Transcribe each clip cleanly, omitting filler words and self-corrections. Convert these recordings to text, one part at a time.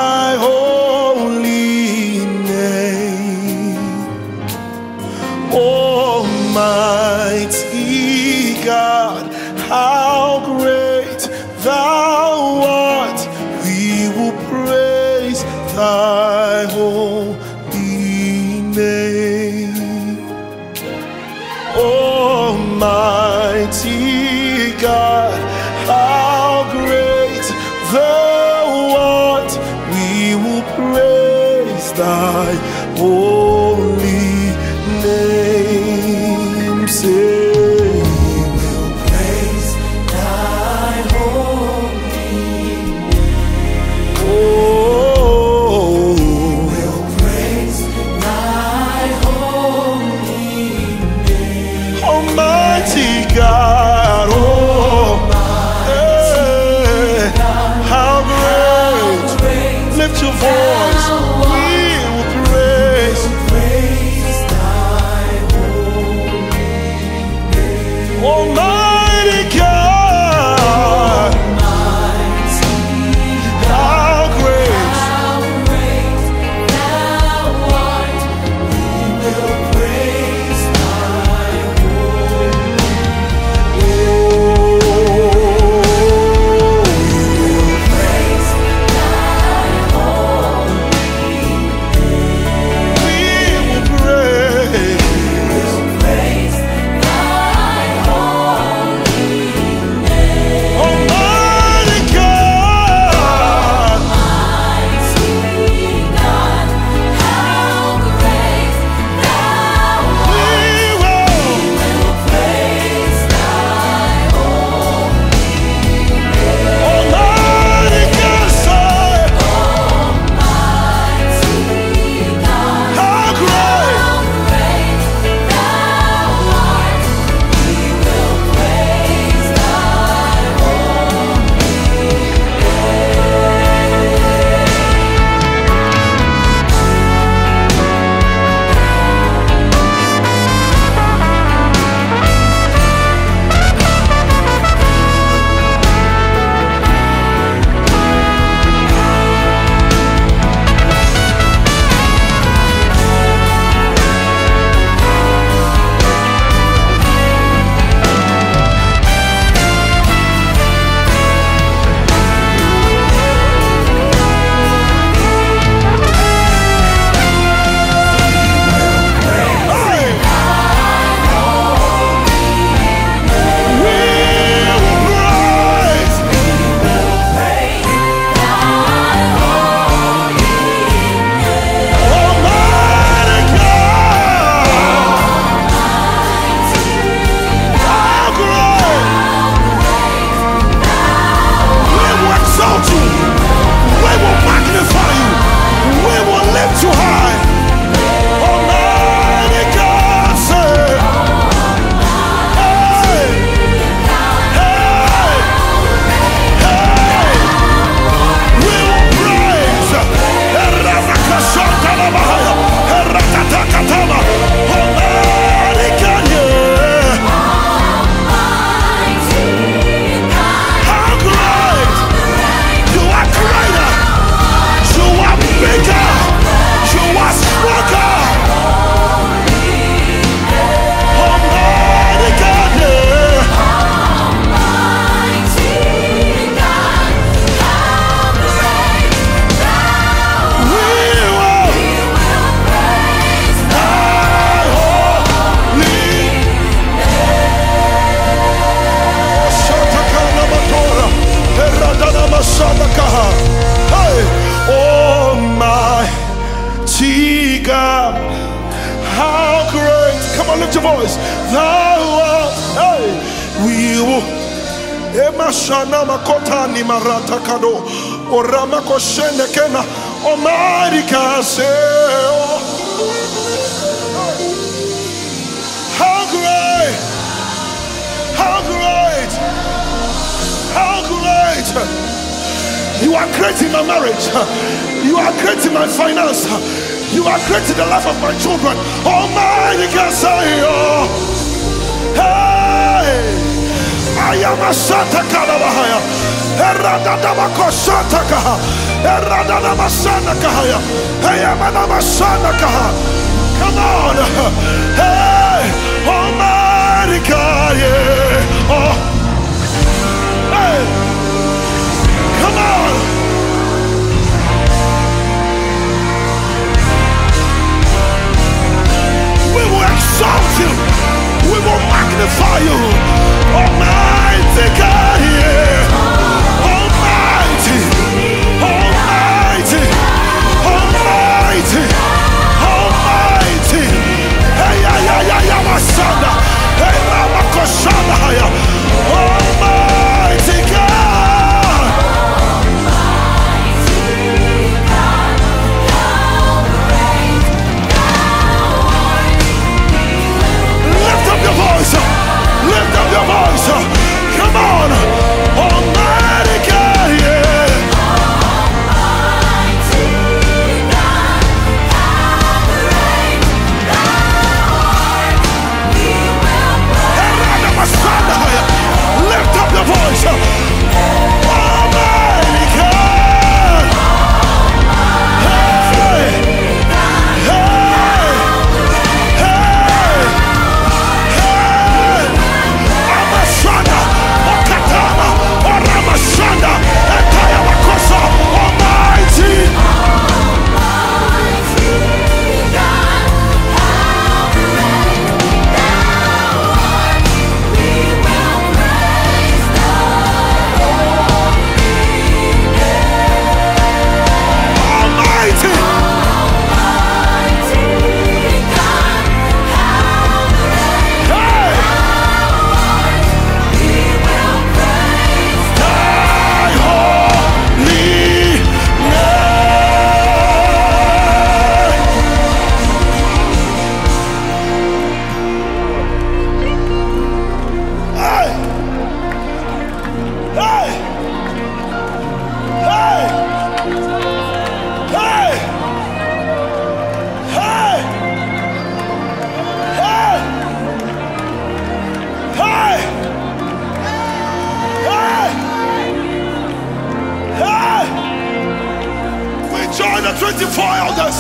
thy holy name. Almighty God, how great thou art. We will praise thy holy name. Almighty God, how great thou art. We will praise thy holy name. Say, we will praise thy holy name. Oh, we will praise thy holy name. Almighty God, oh, how great. Lift your voice. We will praise thy holy name. Almighty God, how great thou art. We will praise thy holy name. We will praise thy holy name. We will praise thy holy name. Almighty God, how great thou art. We will praise thy holy name. Almighty God, say, how great thou art. We will praise thy holy Almighty God, how great. Come on, lift your voice. Thou art. Hey, we will. Emashana makotani marata kado. Orama koshene kena. Almighty God, say, how great. How great. How great. You are great in my marriage. You are great in my finance. You are great in the life of my children. Almighty God, say, oh, hey, I am a Santa Kalabahaya. Come on. Hey, Almighty God, yeah. Oh. Hey. Come on. We will exalt you. We will magnify you. Almighty God, yeah. Almighty. Almighty. Almighty. Almighty. Hey, yeah, yeah, yeah, yeah, my son. Hey, Mama Koshana. Almighty God. Lift up your voice. Lift up your voice. Come on. Almighty God, yeah. Lift up your voice. Almighty God. Hey. Hey. Hey. Hey. Amashanda. Okatama. Oramashanda. Etaya Makosa. Almighty. Join the 24 elders.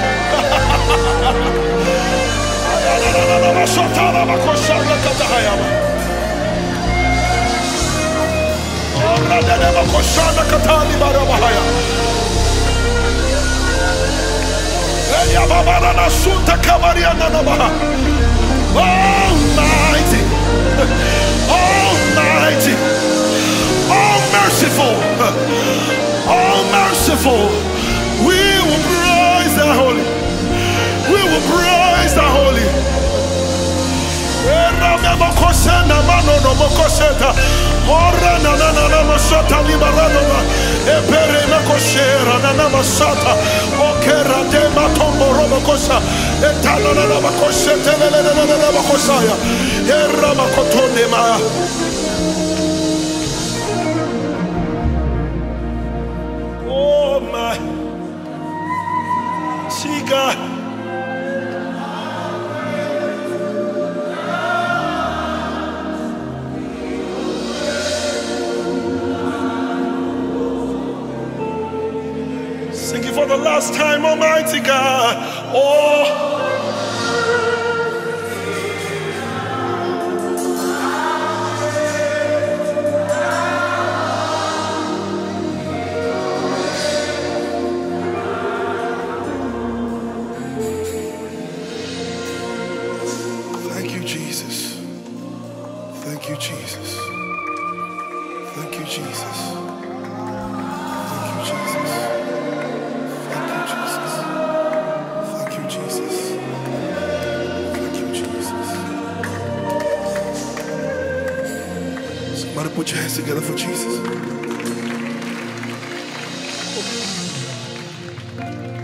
Almighty, Almighty, all merciful, all merciful. We will praise the holy. We will praise the holy. Oh my. See God. Sing it for the last time, Almighty God. Oh. Thank you, Jesus. Thank you, Jesus. Thank you, Jesus. Thank you, Jesus. Thank you, Jesus. Thank you, Jesus. Thank you, Jesus. Somebody put your hands together for Jesus.